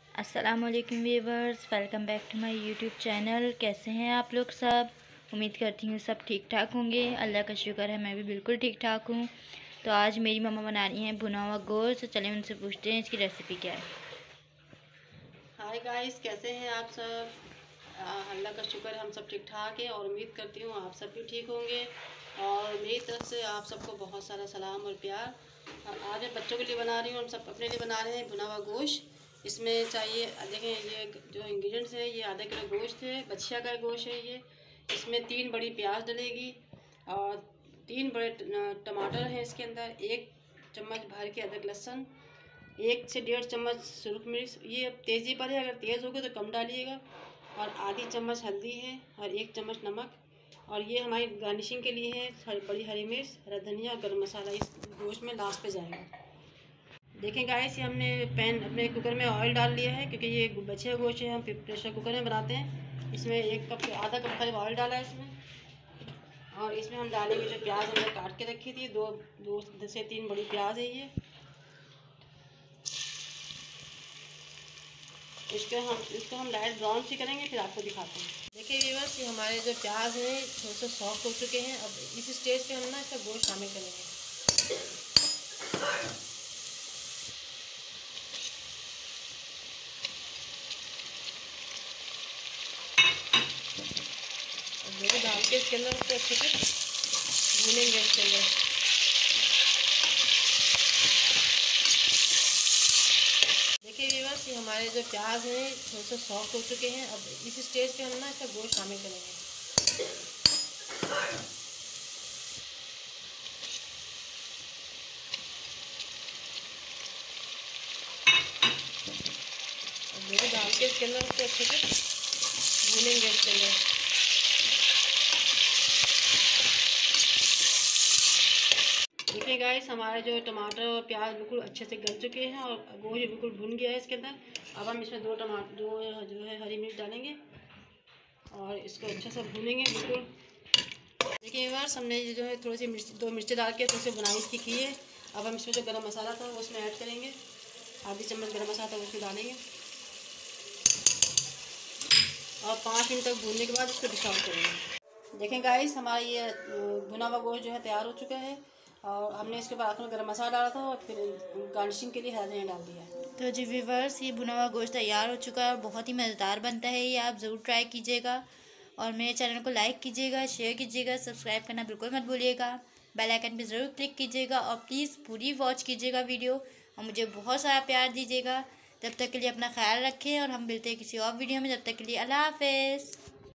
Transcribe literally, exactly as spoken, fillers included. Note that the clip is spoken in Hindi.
अस्सलामुअलैकुम viewers, welcome back to my YouTube channel. कैसे हैं आप लोग सब? उम्मीद करती हूँ सब ठीक ठाक होंगे। अल्लाह का शुक्र है मैं भी बिल्कुल ठीक ठाक हूँ। तो आज मेरी मम्मा बना रही हैं भुना हुआ गोश्त। तो चलें उनसे पूछते हैं इसकी रेसिपी क्या है। हाय गाइस, कैसे हैं आप सब? अल्लाह का शुक्र है हम सब ठीक ठाक हैं और उम्मीद करती हूँ आप सब भी ठीक होंगे। और मेरी तरफ से आप सबको बहुत सारा सलाम और प्यार। आज मैं बच्चों के लिए बना रही हूँ, हम सब अपने लिए बना रहे हैं भुना हुआ गोश्त। इसमें चाहिए, देखें ये जो इंग्रेडिएंट्स हैं, ये आधा किलो गोश्त है, बछिया का गोश्त है ये। इसमें तीन बड़ी प्याज डलेगी और तीन बड़े टमाटर हैं इसके अंदर, एक चम्मच भर के अदरक लहसुन, एक से डेढ़ चम्मच सुरख मिर्च, ये तेज़ी पर है, अगर तेज़ होगा तो कम डालिएगा, और आधी चम्मच हल्दी है और एक चम्मच नमक। और ये हमारी गार्निशिंग के लिए है बड़ी हरी मिर्च, हरा धनिया और गर्म मसाला इस गोश्त में लास्ट पे जाएगा। देखें गाइस, ये हमने पैन अपने कुकर में ऑयल डाल लिया है, क्योंकि ये बचे हुए गोश्त है हम प्रेशर कुकर में बनाते हैं। इसमें एक कप आधा कप करीब ऑयल डाला है इसमें, और इसमें हम डालेंगे जो प्याज हमने काट के रखी थी, दो दो से तीन बड़ी प्याज है ये। इसको हम इसको हम लाइट ब्राउन सी करेंगे, फिर आपको दिखाते हैं। देखिए व्यूअर्स, ये हमारे जो प्याज हैं थोड़े से सॉफ्ट हो चुके हैं। अब इस स्टेज पे हम ना इसका गोश्त शामिल करेंगे। गोश्त डाल के इसके अंदर उसको अच्छे से भूनेंगे इसके अंदर। देखिए व्यूअर्स, ये हमारे जो प्याज हैं थोड़े से सॉफ्ट हो चुके हैं। अब इस स्टेज पे हम ना इसका गोश्त शामिल करेंगे। गोश्त डाल के इसके अंदर उसको अच्छे से भूनेंगे इसके अंदर। देखिए गाइस, हमारे जो टमाटर और प्याज बिल्कुल अच्छे से गल चुके हैं और गोश्त बिल्कुल भुन गया है इसके अंदर। अब हम इसमें दो टमाटर दो जो है हरी मिर्च डालेंगे और इसको अच्छे से भूनेंगे बिल्कुल। देखिए व्यूअर्स, हमने ये जो है थोड़ी सी मिर्च दो मिर्ची डाल के थोड़ी सी बुनाई इसकी की है। अब हम इसमें जो गरम मसाला था वो उसमें ऐड करेंगे, आधी चम्मच गरम मसाला था वो उसमें डालेंगे और पाँच मिनट तक भूनने के बाद इसको डिश आउट करेंगे। देखें गाइस, हमारा ये भुना हुआ गोश्त जो है तैयार हो चुका है और हमने इसके बाद आखिर में गरम मसाला डाला था और फिर गार्निशिंग के लिए हरा धनिया डाल दिया। तो जी व्यूवर्स, ये भुना हुआ गोश्त तैयार हो चुका है और बहुत ही मज़ेदार बनता है। ये आप ज़रूर ट्राई कीजिएगा और मेरे चैनल को लाइक कीजिएगा, शेयर कीजिएगा, सब्सक्राइब करना बिल्कुल मत भूलिएगा। बेल आइकन पे ज़रूर क्लिक कीजिएगा और प्लीज़ पूरी वॉच कीजिएगा वीडियो और मुझे बहुत सारा प्यार दीजिएगा। तब तक के लिए अपना ख्याल रखें और हम मिलते हैं किसी और वीडियो में। तब तक के लिए अल्लाह हाफ़िज़।